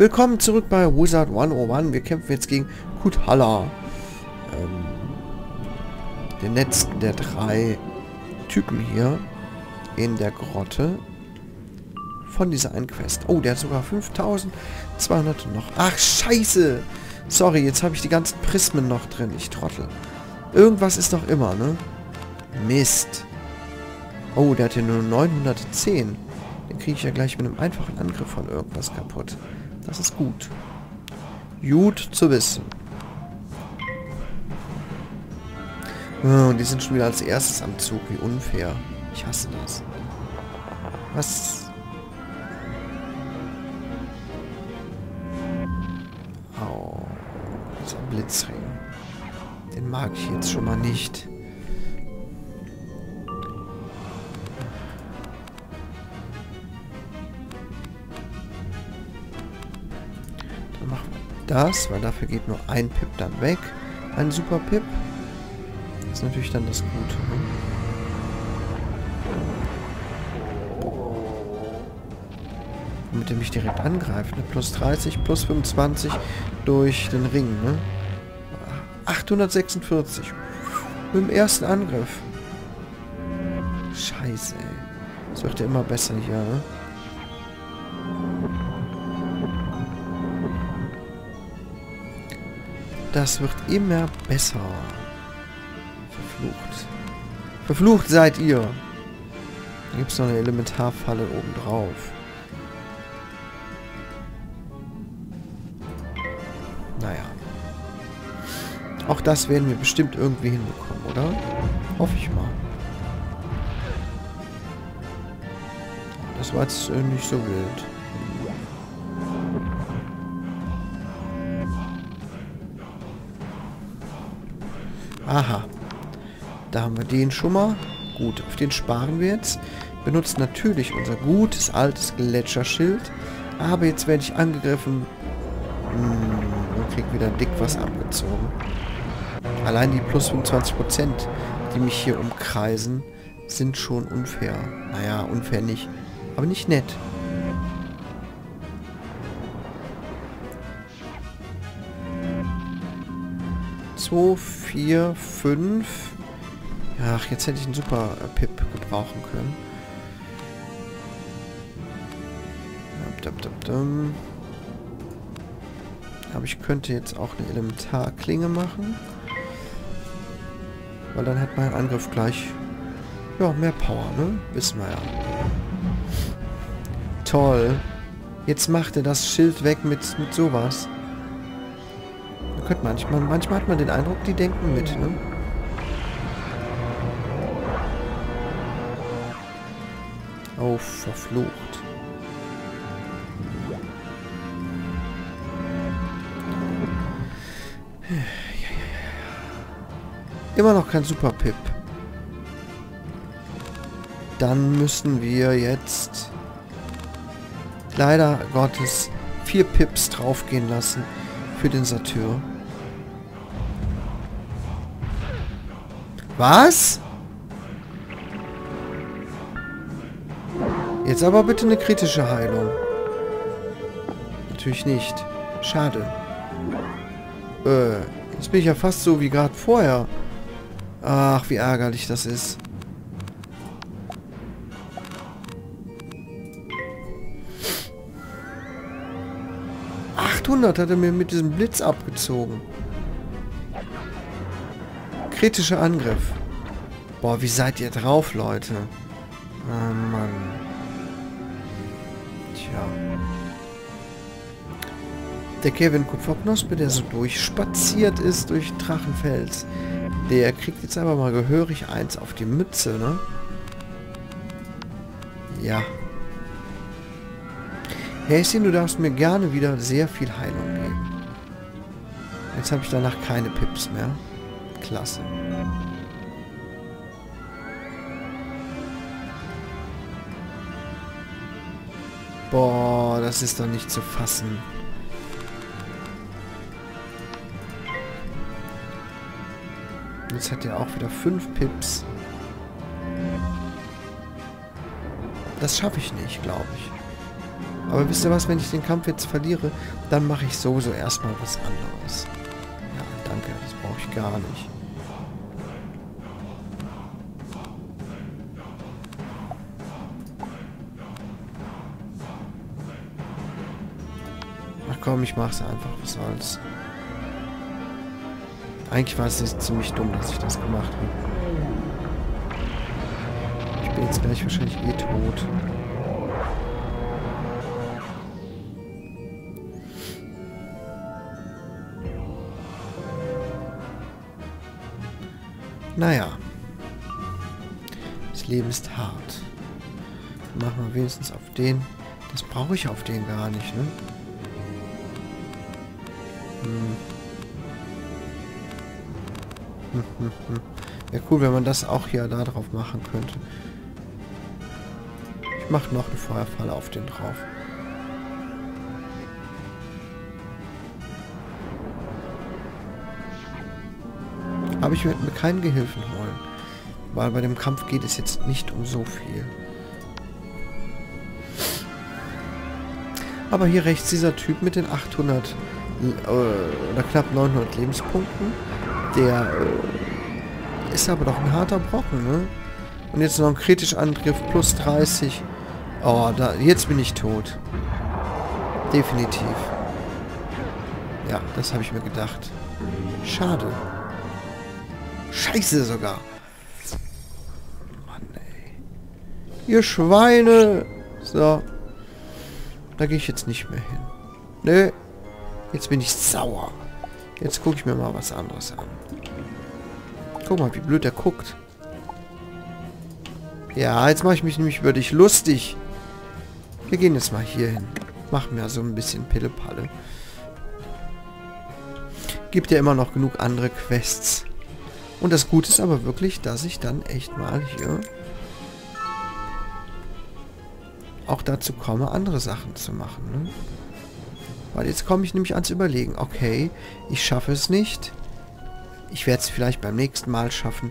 Willkommen zurück bei Wizard 101. Wir kämpfen jetzt gegen Kuthala. Den letzten der drei Typen hier in der Grotte von dieser einen Quest. Oh, der hat sogar 5200 noch. Ach, scheiße! Sorry, jetzt habe ich die ganzen Prismen noch drin. Ich Trottel. Irgendwas ist doch immer, ne? Mist. Oh, der hat hier nur 910. Den kriege ich ja gleich mit einem einfachen Angriff von irgendwas kaputt. Das ist gut. Gut zu wissen. Oh, und die sind schon wieder als erstes am Zug. Wie unfair. Ich hasse das. Was? Oh, dieser Blitzring. Den mag ich jetzt schon mal nicht. Dann machen wir das, weil dafür geht nur ein Pip dann weg. Ein Super Pip. Das ist natürlich dann das Gute. Ne? Damit er mich direkt angreift. Ne? Plus 30, plus 25 durch den Ring. Ne? 846. Mit dem ersten Angriff. Scheiße, ey. Das wird ja immer besser hier, ne? Das wird immer besser. Verflucht. Verflucht seid ihr. Da gibt es noch eine Elementarfalle oben drauf. Naja. Auch das werden wir bestimmt irgendwie hinbekommen, oder? Hoffe ich mal. Das war jetzt nicht so wild. Aha. Da haben wir den schon mal. Gut, auf den sparen wir jetzt. Benutzen natürlich unser gutes, altes Gletscherschild. Aber jetzt werde ich angegriffen. Und krieg wieder dick was abgezogen. Allein die plus 25%, die mich hier umkreisen, sind schon unfair. Naja, unfair nicht. Aber nicht nett. So, 4, 5. Ach, jetzt hätte ich einen Super Pip gebrauchen können. Aber ich könnte jetzt auch eine Elementarklinge machen. Weil dann hat mein Angriff gleich ja, mehr Power, ne? Wissen wir ja. Toll. Jetzt macht er das Schild weg mit sowas. Manchmal hat man den Eindruck, die denken mit, ne? Oh, verflucht. Immer noch kein Super Pip. Dann müssen wir jetzt leider Gottes 4 Pips draufgehen lassen für den Satyr. Was? Jetzt aber bitte eine kritische Heilung. Natürlich nicht. Schade. Jetzt bin ich ja fast so wie gerade vorher. Ach, wie ärgerlich das ist. Hat er mir mit diesem Blitz abgezogen. Kritischer Angriff. Boah, wie seid ihr drauf, Leute? Oh Mann. Tja. Der Kevin Kupferknospe, der so durchspaziert ist durch Drachenfels, der kriegt jetzt aber mal gehörig eins auf die Mütze, ne? Ja. Häschen, du darfst mir gerne wieder sehr viel Heilung geben. Jetzt habe ich danach keine Pips mehr. Klasse. Boah, das ist doch nicht zu fassen. Jetzt hat er auch wieder 5 Pips. Das schaffe ich nicht, glaube ich. Aber wisst ihr was, wenn ich den Kampf jetzt verliere, dann mache ich sowieso erstmal was anderes. Ja, danke, das brauche ich gar nicht. Ach komm, ich mach's einfach, was soll's. Eigentlich war es ziemlich dumm, dass ich das gemacht habe. Ich bin jetzt gleich wahrscheinlich eh tot. Naja. Das Leben ist hart. Machen wir wenigstens auf den. Das brauche ich auf den gar nicht, ne? Wäre cool, wenn man das auch hier da drauf machen könnte. Ich mache noch eine Feuerfalle auf den drauf. Aber ich werde mir keinen Gehilfen holen. Weil bei dem Kampf geht es jetzt nicht um so viel. Aber hier rechts dieser Typ mit den 800 oder knapp 900 Lebenspunkten, der ist aber doch ein harter Brocken, ne? Und jetzt noch ein kritischer Angriff plus 30. Oh, jetzt bin ich tot. Definitiv. Ja, das habe ich mir gedacht. Schade. Scheiße sogar. Mann, ey. Ihr Schweine. So. Da gehe ich jetzt nicht mehr hin. Nö. Jetzt bin ich sauer. Jetzt gucke ich mir mal was anderes an. Guck mal, wie blöd der guckt. Ja, jetzt mache ich mich nämlich über dich lustig. Wir gehen jetzt mal hier hin. Machen wir so ein bisschen Pille-Palle. Gibt ja immer noch genug andere Quests. Und das Gute ist aber wirklich, dass ich dann echt mal hier auch dazu komme, andere Sachen zu machen. Ne? Weil jetzt komme ich nämlich ans Überlegen. Okay, ich schaffe es nicht. Ich werde es vielleicht beim nächsten Mal schaffen.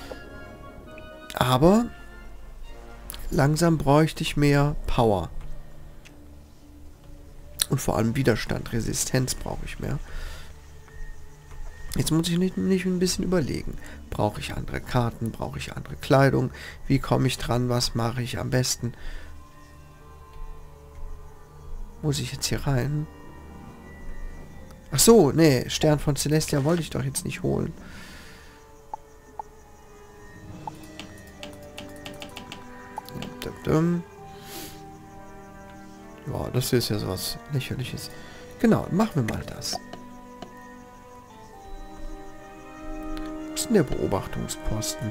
Aber langsam bräuchte ich mehr Power. Und vor allem Widerstand, Resistenz brauche ich mehr. Jetzt muss ich nicht ein bisschen überlegen. Brauche ich andere Karten? Brauche ich andere Kleidung? Wie komme ich dran? Was mache ich am besten? Muss ich jetzt hier rein? Ach so, nee. Stern von Celestia wollte ich doch jetzt nicht holen. Ja, das ist ja sowas Lächerliches. Genau, machen wir mal das. Was ist denn der Beobachtungsposten?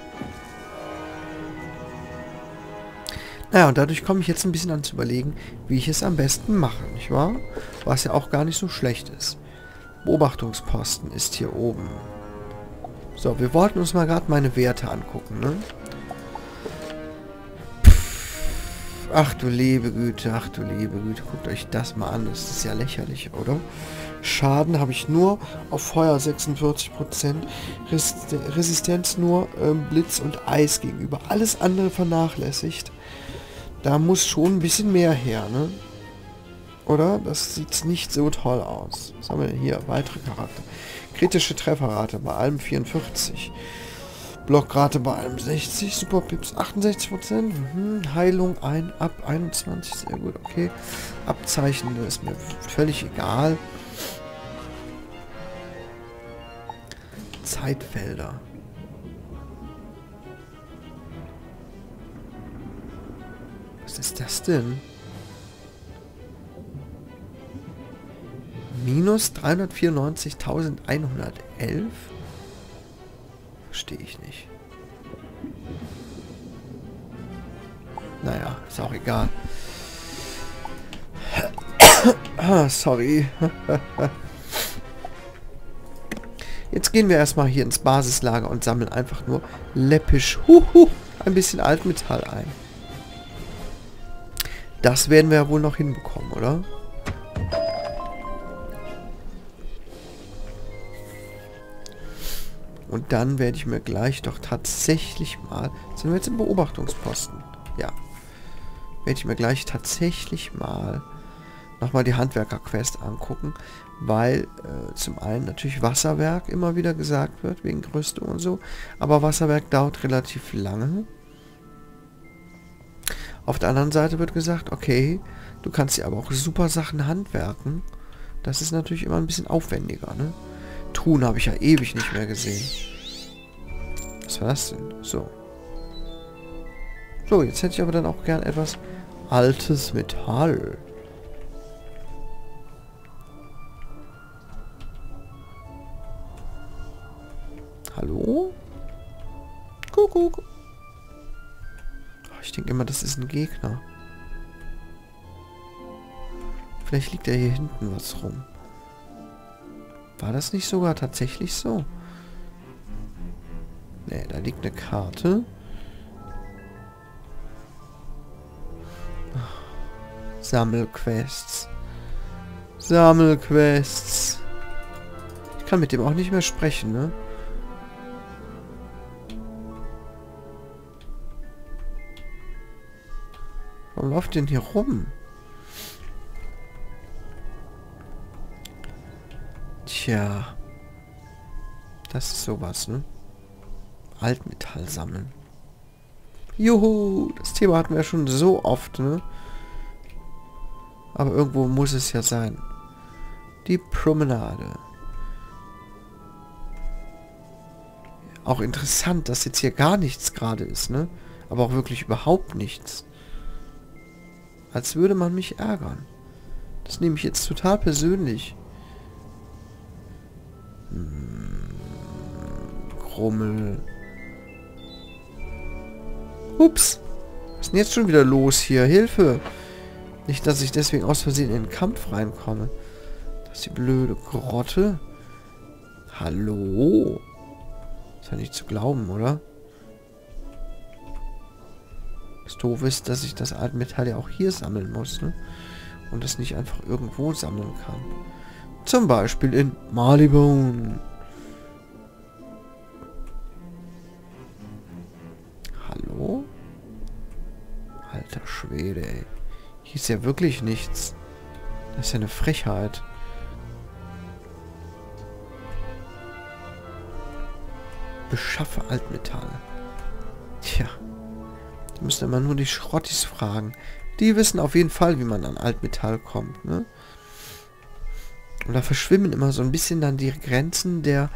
Naja, und dadurch komme ich jetzt ein bisschen an zu überlegen, wie ich es am besten mache, nicht wahr? Was ja auch gar nicht so schlecht ist. Beobachtungsposten ist hier oben. So, wir wollten uns mal gerade meine Werte angucken, ne? Ach du liebe Güte, ach du liebe Güte. Guckt euch das mal an, das ist ja lächerlich, oder? Schaden habe ich nur auf Feuer 46%, Resistenz nur Blitz und Eis gegenüber. Alles andere vernachlässigt. Da muss schon ein bisschen mehr her, ne? Oder? Das sieht nicht so toll aus. Was haben wir denn hier? Weitere Charakter. Kritische Trefferrate bei allem 44. Blockrate bei allem 60. Superpips 68%. Heilung ab 21. Sehr gut, okay. Abzeichen ist mir völlig egal. Zeitfelder. Was ist das denn? Minus 394.111? Verstehe ich nicht. Naja, ist auch egal. Sorry. Jetzt gehen wir erstmal hier ins Basislager und sammeln einfach nur läppisch ein bisschen Altmetall ein. Das werden wir ja wohl noch hinbekommen, oder? Und dann werde ich mir gleich doch tatsächlich mal... Sind wir jetzt im Beobachtungsposten? Ja. werde ich mir gleich tatsächlich mal nochmal die Handwerker-Quest angucken, weil zum einen natürlich Wasserwerk immer wieder gesagt wird, wegen Gerüstung und so, aber Wasserwerk dauert relativ lange. Auf der anderen Seite wird gesagt, okay, du kannst ja aber auch super Sachen handwerken. Das ist natürlich immer ein bisschen aufwendiger, ne? Truhen habe ich ja ewig nicht mehr gesehen. Was war das denn? So. So, jetzt hätte ich aber dann auch gern etwas altes Metall. Hallo? Kuckuck. Ich denke immer, das ist ein Gegner. Vielleicht liegt ja hier hinten was rum. War das nicht sogar tatsächlich so? Ne, da liegt eine Karte. Sammelquests. Sammelquests. Ich kann mit dem auch nicht mehr sprechen, ne? Warum läuft denn hier rum? Tja. Das ist sowas, ne? Altmetall sammeln. Juhu! Das Thema hatten wir ja schon so oft, ne? Aber irgendwo muss es ja sein. Die Promenade. Auch interessant, dass jetzt hier gar nichts gerade ist, ne? Aber auch wirklich überhaupt nichts. Als würde man mich ärgern. Das nehme ich jetzt total persönlich. Grummel. Ups. Was ist denn jetzt schon wieder los hier? Hilfe! Nicht, dass ich deswegen aus Versehen in den Kampf reinkomme. Das ist die blöde Grotte. Hallo? Ist ja nicht zu glauben, oder? Das Doofe ist, dass ich das Altmetall ja auch hier sammeln muss, ne? Und das nicht einfach irgendwo sammeln kann. Zum Beispiel in Marleybone. Hallo? Alter Schwede, ey. Hier ist ja wirklich nichts. Das ist ja eine Frechheit. Beschaffe Altmetall. Tja. Da müsste man nur die Schrottis fragen. Die wissen auf jeden Fall, wie man an Altmetall kommt, ne? Und da verschwimmen immer so ein bisschen dann die Grenzen der,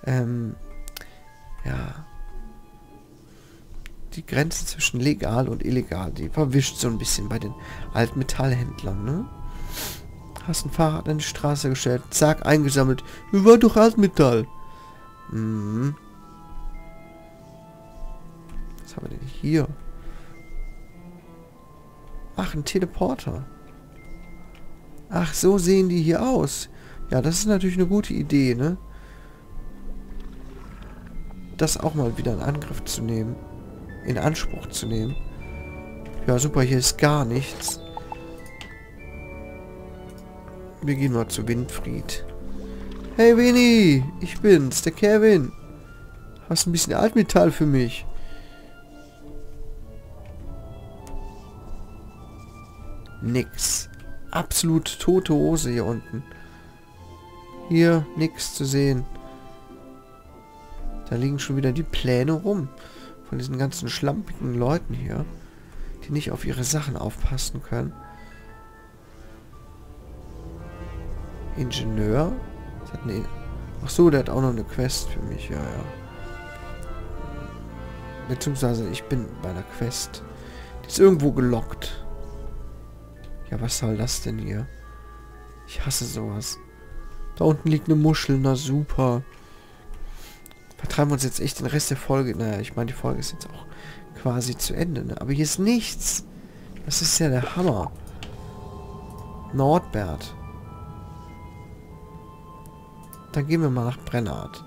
ja, die Grenzen zwischen legal und illegal. Die verwischt so ein bisschen bei den Altmetallhändlern, ne? Hast ein Fahrrad an die Straße gestellt, zack, eingesammelt. War doch Altmetall. Mhm. Was haben wir denn hier? Ach, ein Teleporter. Ach, so sehen die hier aus. Ja, das ist natürlich eine gute Idee, ne? Das auch mal wieder in Angriff zu nehmen. In Anspruch zu nehmen. Ja, super, hier ist gar nichts. Wir gehen mal zu Winfried. Hey Winnie, ich bin's, der Kevin. Hast ein bisschen Altmetall für mich? Nix. Absolut tote Hose hier unten. Hier nichts zu sehen. Da liegen schon wieder die Pläne rum. Von diesen ganzen schlampigen Leuten hier. Die nicht auf ihre Sachen aufpassen können. Ingenieur? Ach so, der hat auch noch eine Quest für mich. Ja, ja. Beziehungsweise ich bin bei einer Quest. Die ist irgendwo gelockt. Ja, was soll das denn hier? Ich hasse sowas. Da unten liegt eine Muschel, na super. Vertreiben wir uns jetzt echt den Rest der Folge. Naja, ich meine, die Folge ist jetzt auch quasi zu Ende, ne? Aber hier ist nichts. Das ist ja der Hammer. Nordbert. Dann gehen wir mal nach Brennart.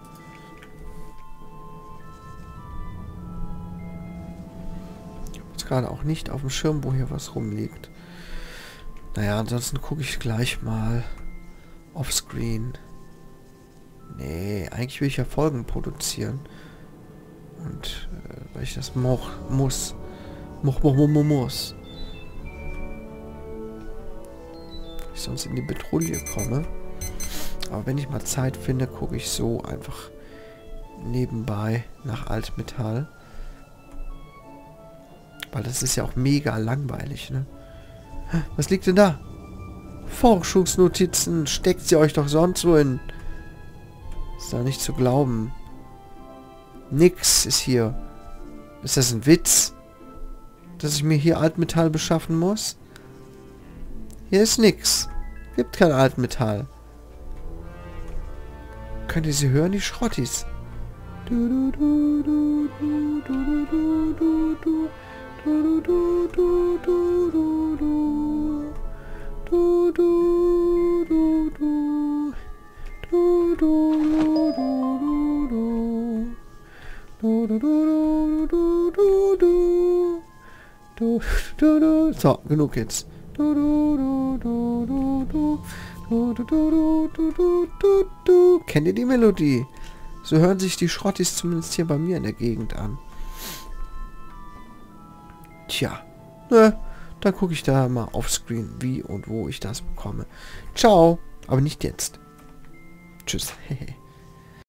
Ich habe jetzt gerade auch nicht auf dem Schirm, wo hier was rumliegt. Naja, ansonsten gucke ich gleich mal offscreen. Nee, eigentlich will ich ja Folgen produzieren. Und weil ich das muss. ich sonst in die Petrouille komme. Aber wenn ich mal Zeit finde, gucke ich so einfach nebenbei nach Altmetall. Weil das ist ja auch mega langweilig, ne? Was liegt denn da? Forschungsnotizen. Steckt sie euch doch sonst wo hin. Ist da nicht zu glauben. Nix ist hier. Ist das ein Witz? Dass ich mir hier Altmetall beschaffen muss? Hier ist nix. Gibt kein Altmetall. Könnt ihr sie hören, die Schrottis? So, genug jetzt. Kennt ihr die Melodie? So hören sich die Schrottis zumindest hier bei mir in der Gegend an. Tja, ne, dann gucke ich da mal offscreen, wie und wo ich das bekomme. Ciao, aber nicht jetzt. Tschüss.